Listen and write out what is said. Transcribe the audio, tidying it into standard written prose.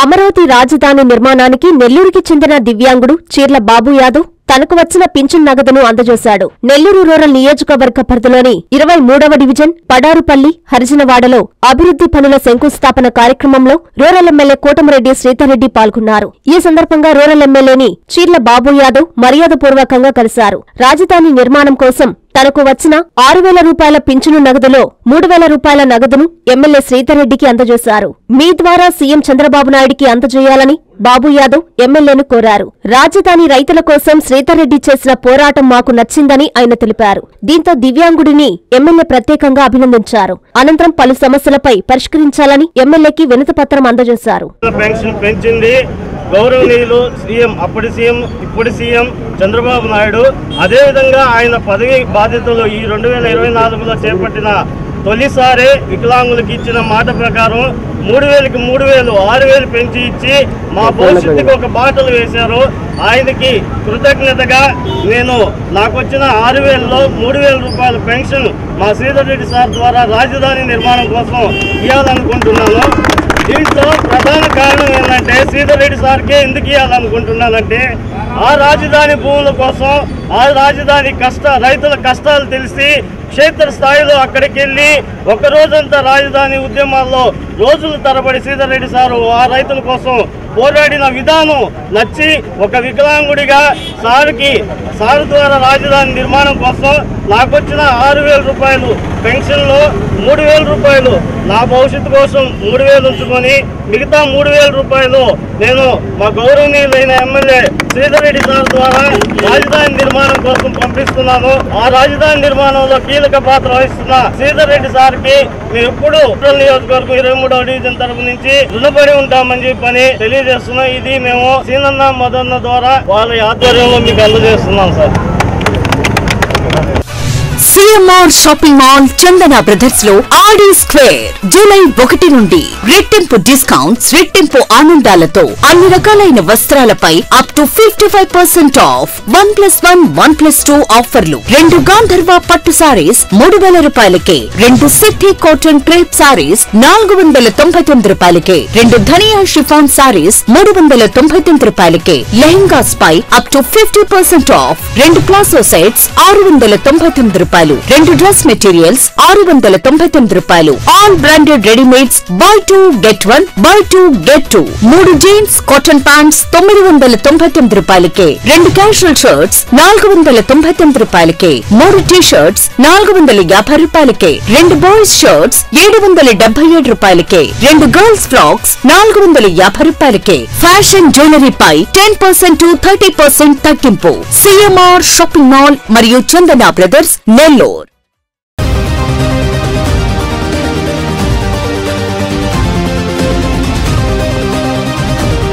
అమరావతి రాజధాని నిర్మాణానికి నెల్లూరుకి చెందిన దివ్యాంగుడు చీర్ల బాబు యాదవ్ తనకు వచ్చిన పింఛన్ నగదును అందజేశాడు. నెల్లూరు రూరల్ నియోజకవర్గ పరిధిలోని 23వ డివిజన్ పడారుపల్లి హరిజనవాడలో అభివృద్ధి పనుల శంకుస్థాపన కార్యక్రమంలో రూరల్ ఎమ్మెల్యే కోటమిరెడ్డి శ్రీధర్రెడ్డి పాల్గొన్నారు. ఈ సందర్భంగా రూరల్ ఎమ్మెల్యేని చీర్ల బాబు యాదవ్ మర్యాదపూర్వకంగా కలిశారు. రాజధాని నిర్మాణం కోసం తనకు వచ్చిన 6,000 రూపాయల పింఛను నగదులో 3,000 రూపాయల నగదును ఎమ్మెల్యే శ్రీధర్రెడ్డికి అందజేశారు. మీ ద్వారా సీఎం చంద్రబాబు నాయుడికి అందజేయాలని బాబు యాదవ్ ఎమ్మెల్యేను కోరారు. రాజధాని రైతుల కోసం శ్రీధర్రెడ్డి చేసిన పోరాటం మాకు నచ్చిందని ఆయన తెలిపారు. దీంతో దివ్యాంగుడిని ఎమ్మెల్యే ప్రత్యేకంగా అభినందించారు. అనంతరం పలు సమస్యలపై పరిష్కరించాలని ఎమ్మెల్యేకి వినతిపత్రం అందజేశారు. గౌరవనీయులు సీఎం అప్పటి సీఎం ఇప్పుడు సీఎం చంద్రబాబు నాయుడు అదేవిధంగా ఆయన పదవి బాధ్యతలు ఈ 2024లో చేపట్టిన తొలిసారి వికలాంగులకు ఇచ్చిన మాట ప్రకారం 3,000కి 3,000 6,000 పెంచి ఇచ్చి మా భవిష్యత్తుకు ఒక బాటలు వేశారు. ఆయనకి కృతజ్ఞతగా నేను నాకు వచ్చిన 6,000లో 3,000 రూపాయల పెన్షన్ మా శ్రీధర్రెడ్డి సార్ ద్వారా రాజధాని నిర్మాణం కోసం ఇవ్వాలనుకుంటున్నాను. దీంట్లో ప్రధాన కారణం ఏంటంటే శ్రీధర్రెడ్డి సార్కే ఎందుకు ఇవ్వాలనుకుంటున్నానంటే ఆ రాజధాని భూముల కోసం ఆ రాజధాని రైతుల కష్టాలు తెలిసి క్షేత్ర స్థాయిలో అక్కడికి వెళ్ళి ఒకరోజంతా రాజధాని ఉద్యమాల్లో రోజుల తరబడి శ్రీధర్రెడ్డి సారు ఆ రైతుల కోసం పోరాడిన విధానం నచ్చి ఒక వికలాంగుడిగా సారు ద్వారా రాజధాని నిర్మాణం కోసం నాకు వచ్చిన 6,000 రూపాయలు పెన్షన్లో 3,000 రూపాయలు నా భవిష్యత్తు కోసం 3,000 ఉంచుకొని మిగతా 3,000 రూపాయలు నేను మా గౌరవనీయులైన ఎమ్మెల్యే శ్రీధర్రెడ్డి సార్ ద్వారా రాజధాని నిర్మాణం కోసం పంపిస్తున్నాను. ఆ రాజధాని నిర్మాణంలో కీలక పాత్ర వహిస్తున్న శ్రీధర్రెడ్డి సార్కి మేము ఎప్పుడు నియోజకవర్గం 23వ డివిజన్ తరపు నుంచి రుణపడి ఉంటామని చెప్పని తెలియజేస్తున్నాం. ఇది మేము సీనన్న మదన్న ద్వారా వాళ్ళ ఆధ్వర్యంలో మీకు అందజేస్తున్నాం sir. CMR shopping mall Chandana brothers లో ఆడి స్క్వేర్ జూలై 1 నుండి రెట్టింపు డిస్కౌంట్స్ రెట్టింపు ఆనందాలతో అన్ని రకాలైన వస్త్రాలపై అప్ టు 55% ఆఫ్ 1+1 1+2 ఆఫర్లు. 2 గాంధర్వ పట్టు సారీస్ 3,000 రూపాయలకే, 2 సిద్ధి కాటన్ క్రేప్ సారీస్ 499 రూపాయలకే, 2 ధనియా షిఫాన్ సారీస్ 399 రూపాయలకే, లెహంగాస్ పై up to 50% off, 2 palazzo sets 699 రూపాయలు, 2 డ్రెస్ మెటీరియల్స్ 699 రూపాయలు, all branded readymades buy 2 get 1 buy 2 get 2, 3 jeans cotton pants 999 రూపాయలకే, 2 క్యాజువల్ షర్ట్స్ 499 రూపాయలకే, 3 టీ షర్ట్స్ 450 రూపాయలకే, 2 బాయ్స్ షర్ట్స్ 777 రూపాయలకే, 2 గర్ల్స్ ఫ్రాక్స్ 450 రూపాయలకే. ఫ్యాషన్ జ్యువెలరీ పై 10% to 30% తగ్గింపు. CMR షాపింగ్ మాల్ మరియు చందన brothers Nellore.